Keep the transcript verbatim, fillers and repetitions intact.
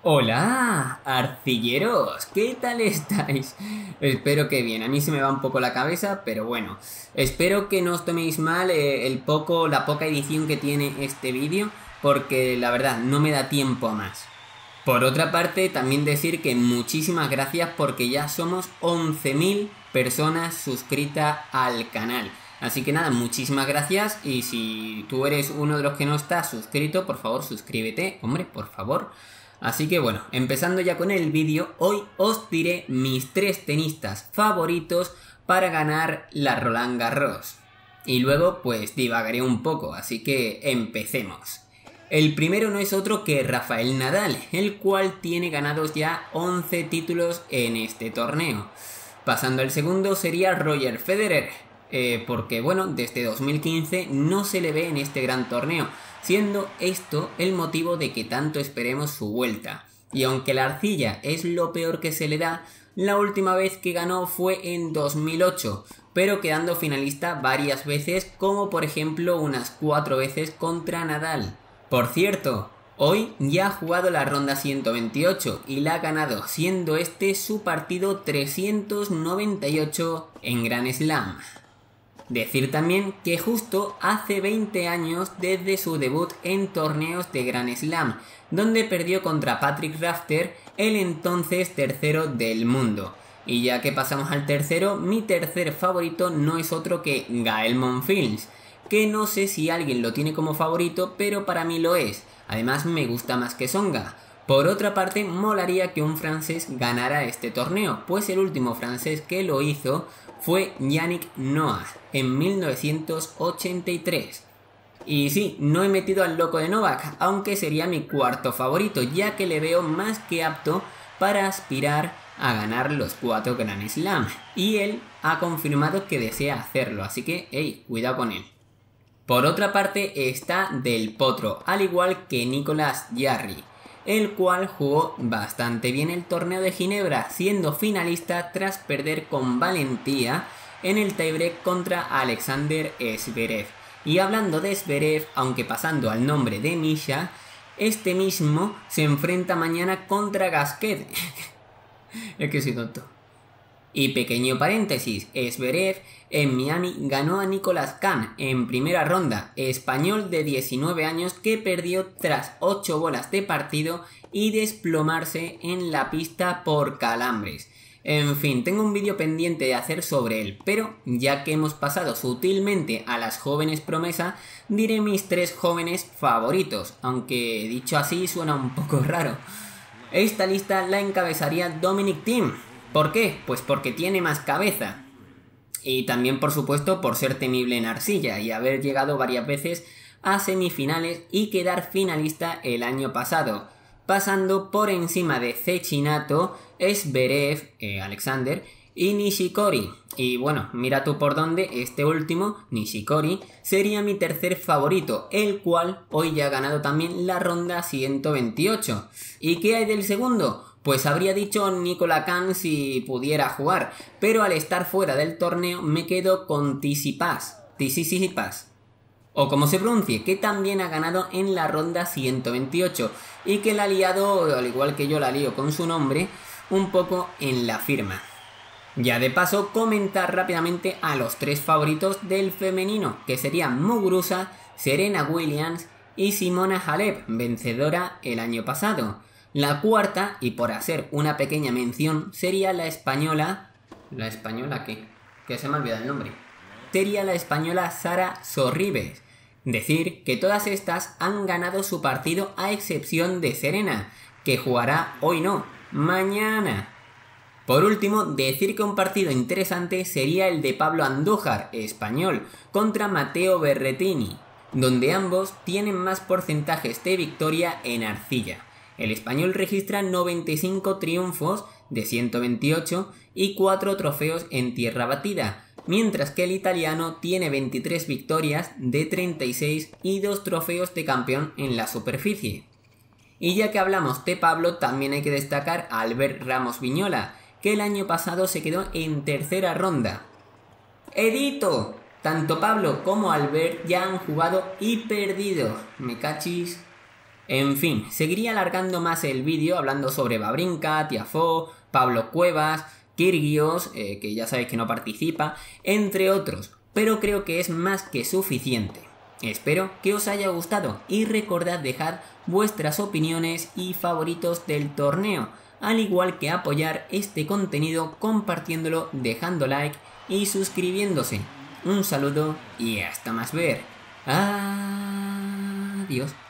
Hola, arcilleros, ¿qué tal estáis? Espero que bien, a mí se me va un poco la cabeza, pero bueno, espero que no os toméis mal eh, el poco, la poca edición que tiene este vídeo, porque la verdad no me da tiempo a más. Por otra parte, también decir que muchísimas gracias porque ya somos once mil personas suscritas al canal. Así que nada, muchísimas gracias, y si tú eres uno de los que no está suscrito, por favor suscríbete, hombre, por favor. Así que bueno, empezando ya con el vídeo, hoy os diré mis tres tenistas favoritos para ganar la Roland Garros. Y luego pues divagaré un poco, así que empecemos. El primero no es otro que Rafael Nadal, el cual tiene ganados ya once títulos en este torneo. Pasando al segundo sería Roger Federer, eh, porque bueno, desde dos mil quince no se le ve en este gran torneo, siendo esto el motivo de que tanto esperemos su vuelta. Y aunque la arcilla es lo peor que se le da, la última vez que ganó fue en dos mil ocho, pero quedando finalista varias veces, como por ejemplo unas cuatro veces contra Nadal. Por cierto, hoy ya ha jugado la ronda ciento veintiocho y la ha ganado, siendo este su partido trescientos noventa y ocho en Grand Slam. Decir también que justo hace veinte años desde su debut en torneos de Grand Slam, donde perdió contra Patrick Rafter, el entonces tercero del mundo. Y ya que pasamos al tercero, mi tercer favorito no es otro que Gael Monfils, que no sé si alguien lo tiene como favorito, pero para mí lo es. Además me gusta más que Tsonga. Por otra parte, molaría que un francés ganara este torneo, pues el último francés que lo hizo fue Yannick Noah en mil novecientos ochenta y tres. Y sí, no he metido al loco de Novak, aunque sería mi cuarto favorito, ya que le veo más que apto para aspirar a ganar los cuatro Grand Slam, y él ha confirmado que desea hacerlo, así que, hey, cuidado con él. Por otra parte está Del Potro, al igual que Nicolas Jarry, el cual jugó bastante bien el torneo de Ginebra, siendo finalista tras perder con valentía en el tiebreak contra Alexander Zverev. Y hablando de Zverev, aunque pasando al nombre de Misha, este mismo se enfrenta mañana contra Gasquet. Es que soy tonto. Y pequeño paréntesis, Zverev en Miami ganó a Nicolas Kahn en primera ronda, español de diecinueve años que perdió tras ocho bolas de partido y desplomarse en la pista por calambres. En fin, tengo un vídeo pendiente de hacer sobre él, pero ya que hemos pasado sutilmente a las jóvenes promesa, diré mis tres jóvenes favoritos, aunque dicho así suena un poco raro. Esta lista la encabezaría Dominic Thiem. ¿Por qué? Pues porque tiene más cabeza. Y también, por supuesto, por ser temible en arcilla y haber llegado varias veces a semifinales y quedar finalista el año pasado, pasando por encima de Cecchinato, Zverev, eh, Alexander y Nishikori. Y bueno, mira tú por dónde, este último, Nishikori, sería mi tercer favorito, el cual hoy ya ha ganado también la ronda ciento veintiocho. ¿Y qué hay del segundo? Pues habría dicho Nicolas Kahn si pudiera jugar, pero al estar fuera del torneo me quedo con Tsitsipas, Tsitsipas, o como se pronuncie, que también ha ganado en la ronda ciento veintiocho y que la ha liado, al igual que yo la lío con su nombre, un poco en la firma. Ya de paso, comentar rápidamente a los tres favoritos del femenino, que serían Muguruza, Serena Williams y Simona Halep, vencedora el año pasado. La cuarta, y por hacer una pequeña mención, sería la española... ¿La española qué? Que se me ha olvidado el nombre. Sería la española Sara Sorribes. Decir que todas estas han ganado su partido a excepción de Serena, que jugará hoy no, mañana. Por último, decir que un partido interesante sería el de Pablo Andújar, español, contra Matteo Berrettini, donde ambos tienen más porcentajes de victoria en arcilla. El español registra noventa y cinco triunfos de ciento veintiocho y cuatro trofeos en tierra batida, mientras que el italiano tiene veintitrés victorias de treinta y seis y dos trofeos de campeón en la superficie. Y ya que hablamos de Pablo, también hay que destacar a Albert Ramos Viñola, que el año pasado se quedó en tercera ronda. ¡Edito! Tanto Pablo como Albert ya han jugado y perdido. Me cachis. En fin, seguiría alargando más el vídeo hablando sobre Wawrinka, Tiafoe, Pablo Cuevas, Kyrgios, eh, que ya sabéis que no participa, entre otros, pero creo que es más que suficiente. Espero que os haya gustado y recordad dejar vuestras opiniones y favoritos del torneo, al igual que apoyar este contenido compartiéndolo, dejando like y suscribiéndose. Un saludo y hasta más ver. Adiós.